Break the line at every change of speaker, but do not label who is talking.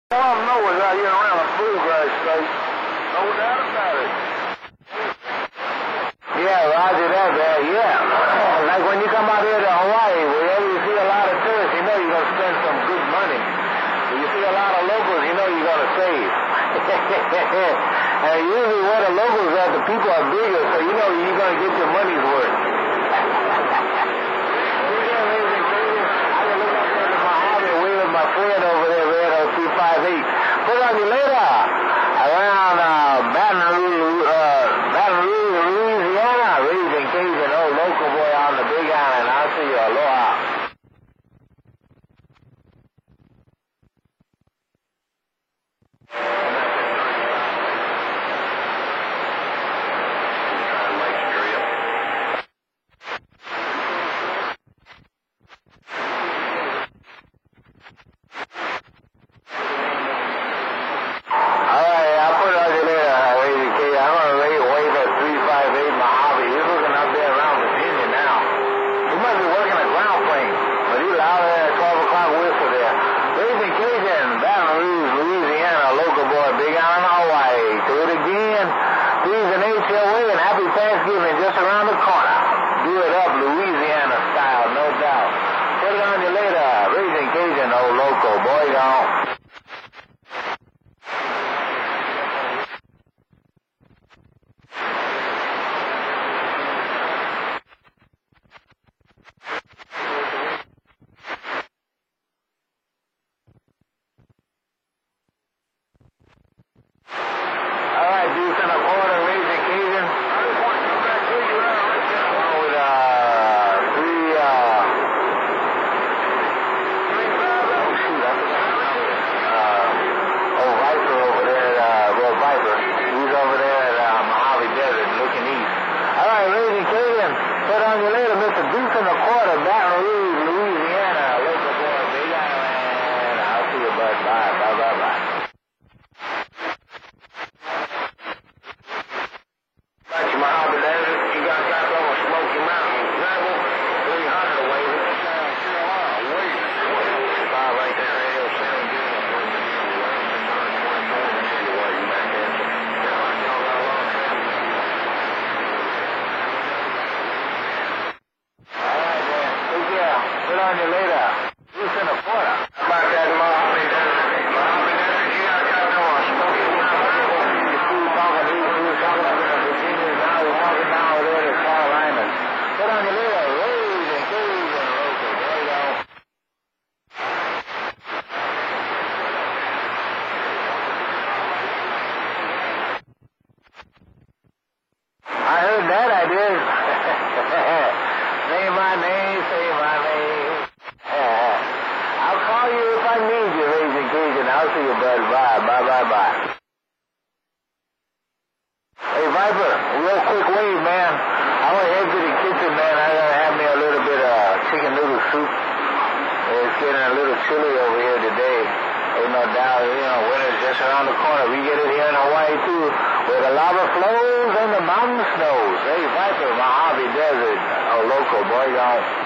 All I know is out here around the bluegrass state. No doubt about it.
Yeah, roger that, man. Yeah. Like when you come out here to Hawaii, wherever you see a lot of tourists, you know you're going to spend some good money. When you see a lot of locals, you know you're going to save. And usually where the locals are, the people are bigger, so you know you're going to get your money's worth. My friend over there, Red 0258. Put on you later. Around Baton Rouge, Louisiana. Raising Cajun, old local boy on the Big Island. I'll see you. Aloha. Thanksgiving just around the corner. Do it up Louisiana style, no doubt. Put it on you later. Raising Cajun, old local boy, gone. All right, deuce and a quarter, Raising Cajun. Put on you later, Mr. Deuce and a quarter, Baton Rouge, Louisiana, local boy, Big Island. I'll see you, bud. Bye, bye, bye, bye.
Back to my hobby desert. You got back over Smoky Mountain. Level 300 away. South Carolina, way. Spot right there, radio sound good.
Put on you later. Deuce and a quarter.
About that Mojave Desert. Mojave Desert, you got over Smoky Mountain.
You see, talking up in Virginia, now we're walking down over there to the Carolinas. Put on your later. Raising Cajun, local. There you go. I heard that, I did. Say my name, say my name. I'll call you if I need you, Raising Cajun. I'll see you, bud. Bye, bye, bye, bye. Hey, Viper, real quick wave, man. I want to head to the kitchen, man. I gotta have me a little bit of chicken noodle soup. It's getting a little chilly over here today. Ain't no doubt, winter's just around the corner. We get it here in Hawaii, too, where the lava flows and the mountain snows. Hey, Viper, Mojave Desert, local, boy, y'all.